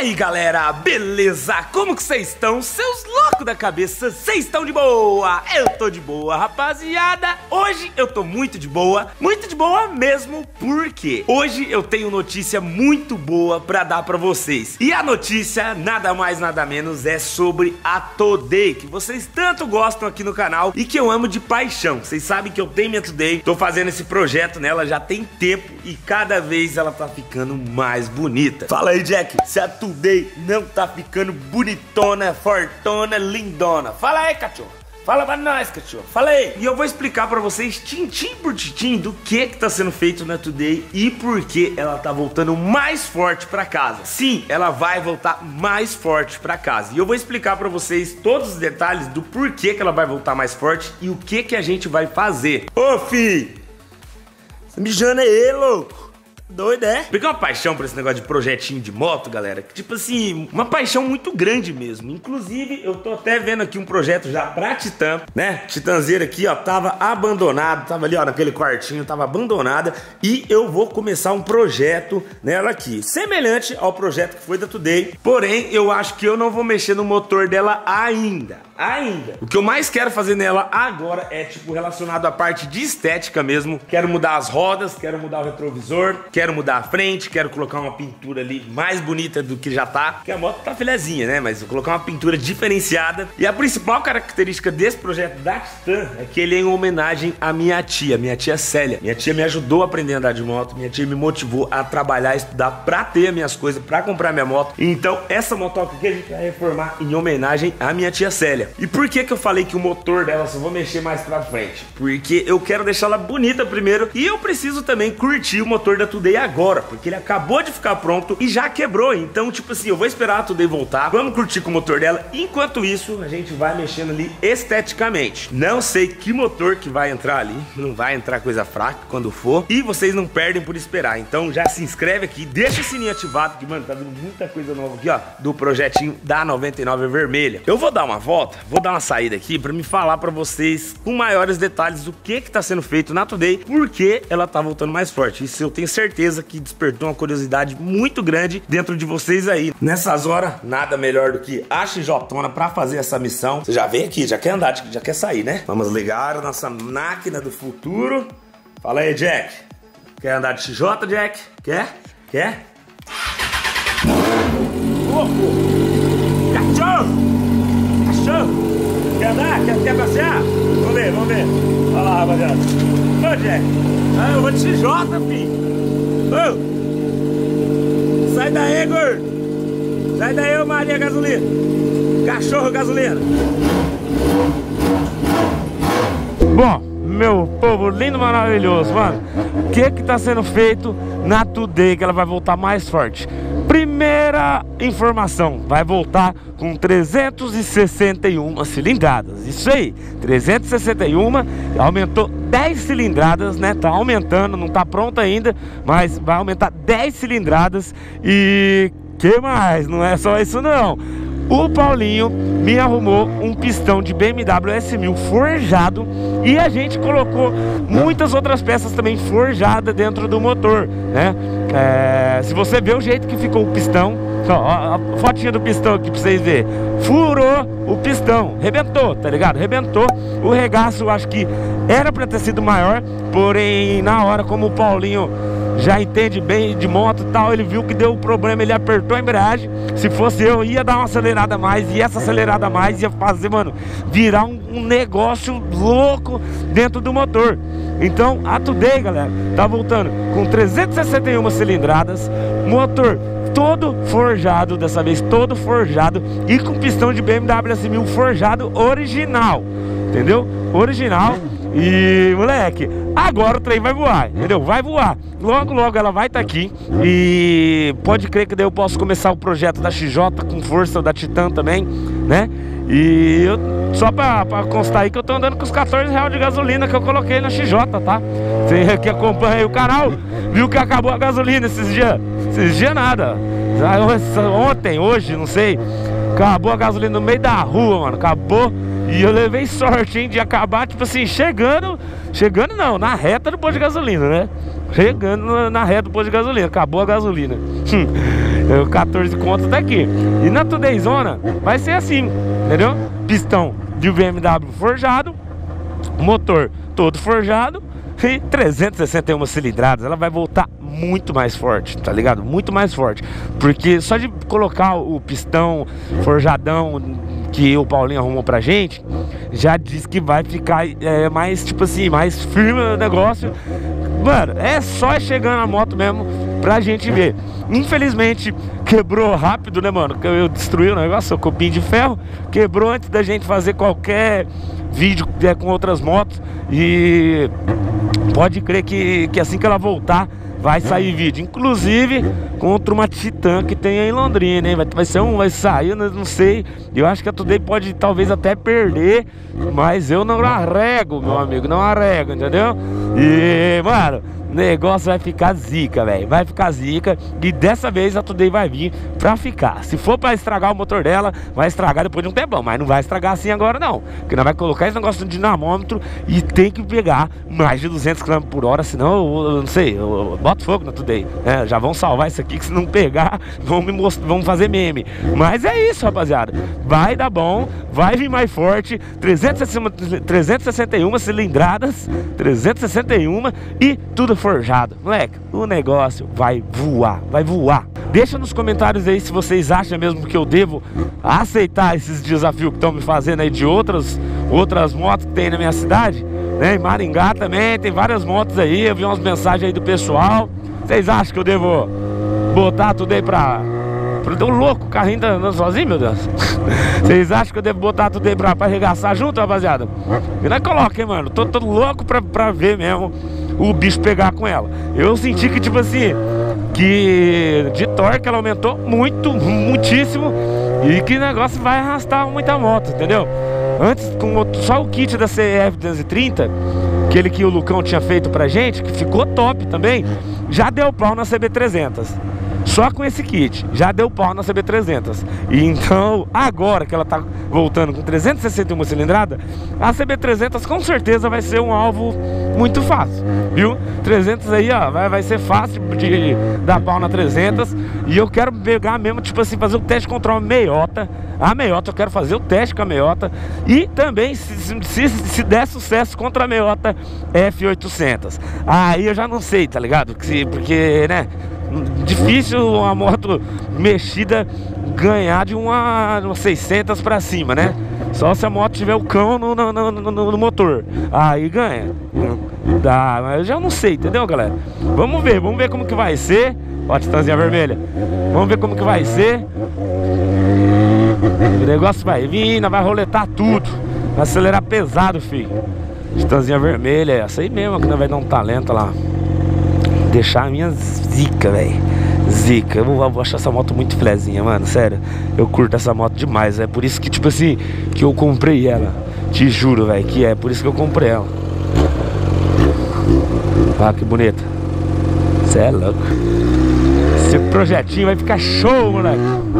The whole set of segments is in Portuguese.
aí galera, beleza? Como que vocês estão? Seus loucos da cabeça, vocês estão de boa? Eu tô de boa, rapaziada. Hoje eu tô muito de boa mesmo, porque hoje eu tenho notícia muito boa pra dar pra vocês. E a notícia, nada mais nada menos, é sobre a Today, que vocês tanto gostam aqui no canal e que eu amo de paixão. Vocês sabem que eu tenho minha Today, tô fazendo esse projeto nela já tem tempo e cada vez ela tá ficando mais bonita. Fala aí, Jack, se a Today não tá ficando bonitona, fortona, lindona. Fala aí, cachorro. Fala pra nós, cachorro. Fala aí. E eu vou explicar pra vocês, tintim por tintim, do que tá sendo feito na Today e por que ela tá voltando mais forte pra casa. Sim, ela vai voltar mais forte pra casa. E eu vou explicar pra vocês todos os detalhes do porquê que ela vai voltar mais forte e o que a gente vai fazer. Ô, fi! Você mijando aí, louco? Doido, é? Peguei uma paixão por esse negócio de projetinho de moto, galera. Tipo assim, uma paixão muito grande mesmo. Inclusive, eu tô até vendo aqui um projeto já pra Titan, né? Titanzeira aqui, ó, tava abandonado. Tava ali, ó, naquele quartinho, tava abandonada. E eu vou começar um projeto nela aqui, semelhante ao projeto que foi da Today. Porém, eu acho que eu não vou mexer no motor dela ainda. O que eu mais quero fazer nela agora é, tipo, relacionado à parte de estética mesmo. Quero mudar as rodas, quero mudar o retrovisor, quero mudar a frente, quero colocar uma pintura ali mais bonita do que já tá. Porque a moto tá filezinha, né? Mas vou colocar uma pintura diferenciada. E a principal característica desse projeto da Titan é que ele é em homenagem à minha tia Célia. Minha tia me ajudou a aprender a andar de moto, minha tia me motivou a trabalhar, estudar pra ter as minhas coisas, pra comprar minha moto. Então essa motoca aqui a gente vai reformar em homenagem à minha tia Célia. E por que eu falei que o motor dela só vou mexer mais pra frente? Porque eu quero deixar ela bonita primeiro e eu preciso também curtir o motor da Today agora, porque ele acabou de ficar pronto e já quebrou. Então, tipo assim, eu vou esperar a Today voltar, vamos curtir com o motor dela. Enquanto isso, a gente vai mexendo ali esteticamente. Não sei que motor que vai entrar ali, não vai entrar coisa fraca quando for, e vocês não perdem por esperar. Então já se inscreve aqui, deixa o sininho ativado, que, mano, tá vindo muita coisa nova aqui, ó, do projetinho da 99 vermelha. Eu vou dar uma volta, vou dar uma saída aqui pra me falar pra vocês com maiores detalhes do que tá sendo feito na Today, porque ela tá voltando mais forte. Isso eu tenho certeza que despertou uma curiosidade muito grande dentro de vocês aí. Nessas horas, nada melhor do que a XJona pra fazer essa missão. Você já vem aqui, já quer andar, já quer sair, né? Vamos ligar a nossa máquina do futuro. Fala aí, Jack. Quer andar de XJ, Jack? Quer? Quer? Cachorro! Cachorro! Quer andar? Quer passear? Vamos ver. Olha lá, rapaziada. Ô, Jack. Ah, eu vou de XJ, filho. Ô. Sai daí, gordo. Sai daí, ô Maria Gasolina. Cachorro gasolina. Bom, meu povo lindo, maravilhoso, mano. O que tá sendo feito na Today que ela vai voltar mais forte? Primeira informação, vai voltar com 361 cilindradas. Isso aí, 361, aumentou 10 cilindradas, né? Tá aumentando, não tá pronta ainda, mas vai aumentar 10 cilindradas. E que mais? Não é só isso não. O Paulinho me arrumou um pistão de BMW S1000 forjado e a gente colocou muitas outras peças também forjadas dentro do motor, né? Se você ver o jeito que ficou o pistão, ó, a fotinha do pistão aqui pra vocês verem, furou o pistão, rebentou, tá ligado? Rebentou. O regaço acho que era pra ter sido maior, porém na hora, como o Paulinho já entende bem de moto e tal, ele viu que deu problema, ele apertou a embreagem. Se fosse eu, ia dar uma acelerada a mais, e essa acelerada a mais ia fazer, mano, virar um negócio louco dentro do motor. Então a Today, galera, tá voltando com 361 cilindradas, motor todo forjado, dessa vez todo forjado, e com pistão de BMW S1000 forjado original, entendeu? Original. E, moleque, agora o trem vai voar, entendeu? Vai voar. Logo, logo ela vai estar aqui. E pode crer que daí eu posso começar o projeto da XJ com força da Titan também, né? E eu, só pra constar aí que eu tô andando com os 14 reais de gasolina que eu coloquei na XJ, tá? Você que acompanha aí o canal, viu que acabou a gasolina esses dias. Esses dias nada. Ontem, hoje, não sei. Acabou a gasolina no meio da rua, mano. Acabou. E eu levei sorte, hein, de acabar, tipo assim, chegando não, na reta do posto de gasolina, né? Chegando na reta do posto de gasolina, acabou a gasolina. 14 contos daqui. E na Today Zona vai ser assim, entendeu? Pistão de BMW forjado, motor todo forjado e 361 cilindradas. Ela vai voltar muito mais forte, tá ligado? Muito mais forte. Porque só de colocar o pistão forjadão que o Paulinho arrumou pra gente, já diz que vai ficar mais, tipo assim, mais firme o negócio. Mano, é só chegar na moto mesmo pra gente ver. Infelizmente quebrou rápido, né, mano? Eu destruí o negócio, o copinho de ferro. Quebrou antes da gente fazer qualquer vídeo com outras motos. E pode crer que assim que ela voltar vai sair vídeo, inclusive contra uma Titan que tem aí em Londrina, hein? Vai sair, não sei. Eu acho que a Today pode talvez até perder, mas eu não arrego, meu amigo, não arrego, entendeu? E, mano, o negócio vai ficar zica, velho. Vai ficar zica. E dessa vez a Today vai vir pra ficar. Se for pra estragar o motor dela, vai estragar depois de um tempão. Mas não vai estragar assim agora, não. Porque nós vai colocar esse negócio no dinamômetro e tem que pegar mais de 200 km por hora. Senão, eu não sei, eu boto fogo na Today. Já vão salvar isso aqui, que se não pegar, vão fazer meme. Mas é isso, rapaziada. Vai dar bom, vai vir mais forte. 361 cilindradas, 361 e tudo forjado. Moleque, o negócio vai voar, vai voar. Deixa nos comentários aí se vocês acham mesmo que eu devo aceitar esses desafios que estão me fazendo aí de outras motos que tem na minha cidade, né? Em Maringá também tem várias motos aí. Eu vi umas mensagens aí do pessoal. Vocês acham que eu devo botar tudo aí pra... Deu louco, o carrinho tá andando sozinho, meu Deus. Vocês acham que eu devo botar tudo aí pra arregaçar junto, rapaziada? E não coloca, hein, mano. Tô louco pra ver mesmo o bicho pegar com ela. Eu senti que, tipo assim, que de torque ela aumentou muitíssimo. E que o negócio vai arrastar muita moto, entendeu? Antes, com só o kit da CF 230, aquele que o Lucão tinha feito pra gente, que ficou top também, já deu pau na CB300. Só com esse kit, já deu pau na CB300. E então, agora que ela tá voltando com 361 cilindrada, a CB300 com certeza vai ser um alvo muito fácil, viu? 300 aí, ó, vai ser fácil de dar pau na 300. E eu quero pegar mesmo, tipo assim, fazer o teste contra uma meiota. A meiota, eu quero fazer o teste com a meiota. E também, se der sucesso contra a meiota F800. Aí eu já não sei, tá ligado? Porque, né, difícil uma moto mexida ganhar de uma 600 pra cima, né? Só se a moto tiver o cão no motor. Aí ganha. Dá, mas eu já não sei, entendeu, galera? Vamos ver como que vai ser. Ó a Titanzinha vermelha. Vamos ver como que vai ser. O negócio vai vir, vai roletar tudo. Vai acelerar pesado, filho. Titanzinha vermelha, essa aí mesmo que nós vai dar um talento lá. Deixar a minha zica, velho. Zica. Eu vou achar essa moto muito filezinha, mano. Sério. Eu curto essa moto demais. É por isso que, tipo assim, que eu comprei ela. Te juro, velho, que é por isso que eu comprei ela. Ah, que bonita. Cê é louco. Esse projetinho vai ficar show, moleque.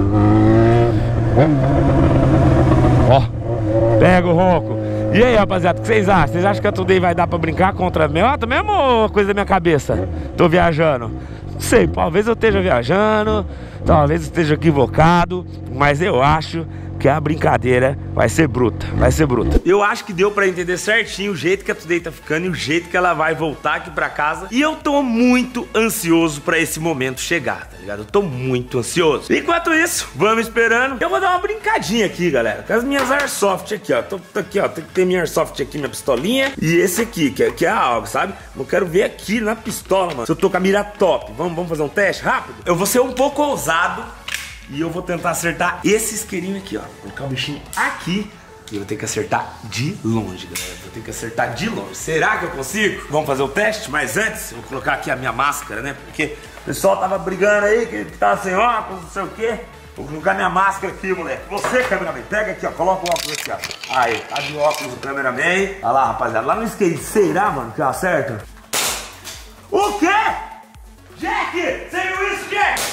Ó, pega o ronco. E aí, rapaziada, o que vocês acham? Vocês acham que a Today vai dar pra brincar contra a meiota mesmo ou coisa da minha cabeça? Tô viajando. Não sei, talvez eu esteja viajando, talvez eu esteja equivocado, mas eu acho que a brincadeira vai ser bruta, vai ser bruta. Eu acho que deu pra entender certinho o jeito que a Today tá ficando e o jeito que ela vai voltar aqui pra casa. E eu tô muito ansioso pra esse momento chegar, tá ligado? Eu tô muito ansioso. Enquanto isso, vamos esperando. Eu vou dar uma brincadinha aqui, galera, com as minhas Airsoft aqui, ó. Tô aqui, ó, tem minha Airsoft aqui, minha pistolinha. E esse aqui, que é algo, sabe? Eu quero ver aqui na pistola, mano, se eu tô com a mira top. Vamos fazer um teste rápido? Eu vou ser um pouco ousado e eu vou tentar acertar esse isqueirinho aqui, ó. Vou colocar o bichinho aqui e eu vou ter que acertar de longe, galera. Vou ter que acertar de longe. Será que eu consigo? Vamos fazer o teste? Mas antes, eu vou colocar aqui a minha máscara, né? Porque o pessoal tava brigando aí, que tava sem óculos, não sei o quê. Vou colocar minha máscara aqui, moleque. Você, cameraman, pega aqui, ó. Coloca o óculos aqui, ó. Aí, tá de óculos o cameraman. Olha lá, rapaziada. Lá no skate. Será, mano, que eu acerto? O quê? Jack! Você viu isso, Jack?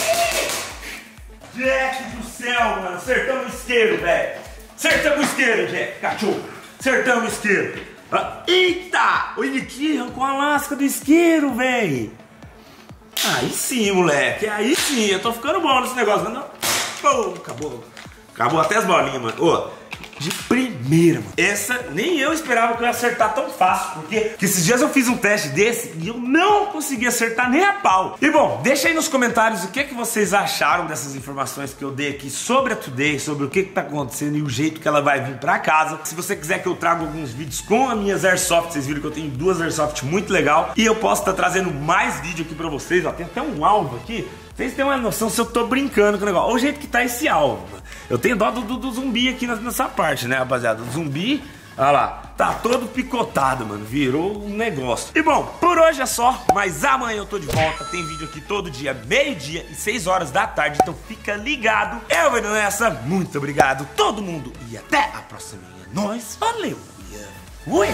Jack do céu, mano. Acertamos o isqueiro, velho. Acertamos o isqueiro, Jack. Cachorro. Acertamos o isqueiro. Ah, eita! Olha aqui, arrancou a lasca do isqueiro, velho. Aí sim, moleque. Aí sim, eu tô ficando bom nesse negócio. Não. Oh, acabou. Acabou até as bolinhas, mano. Ô, de primeira, mano. Essa nem eu esperava que eu ia acertar tão fácil. Porque esses dias eu fiz um teste desse e eu não consegui acertar nem a pau. E bom, deixa aí nos comentários o que vocês acharam dessas informações que eu dei aqui sobre a Today, sobre o que tá acontecendo e o jeito que ela vai vir pra casa. Se você quiser que eu traga alguns vídeos com as minhas Airsoft, vocês viram que eu tenho duas Airsoft muito legal. E eu posso estar trazendo mais vídeo aqui pra vocês. Ó, tem até um alvo aqui. Vocês têm uma noção se eu tô brincando com o negócio. Olha o jeito que tá esse alvo, mano. Eu tenho dó do zumbi aqui nessa parte, né, rapaziada? O zumbi, olha lá, tá todo picotado, mano. Virou um negócio. E bom, por hoje é só. Mas amanhã eu tô de volta. Tem vídeo aqui todo dia, meio-dia e 6 horas da tarde. Então fica ligado. Eu vou indo nessa. Muito obrigado, todo mundo. E até a próxima. Nós, valeu. Ui!